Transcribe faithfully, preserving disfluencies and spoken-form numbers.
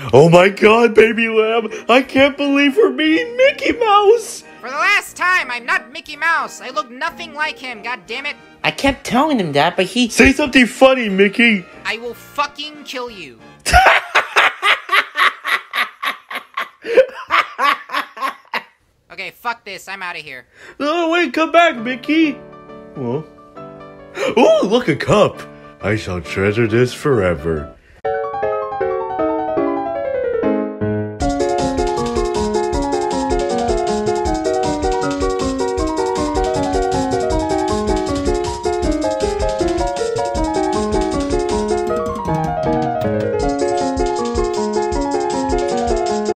Oh my god, baby lamb! I can't believe we're meeting Mickey Mouse! For the last time, I'm not Mickey Mouse. I look nothing like him, god damn it. I kept telling him that, but he- Say something funny, Mickey! I will fucking kill you. Okay, fuck this. I'm out of here. No, wait, come back, Mickey! Well. Ooh, look, a cup! I shall treasure this forever.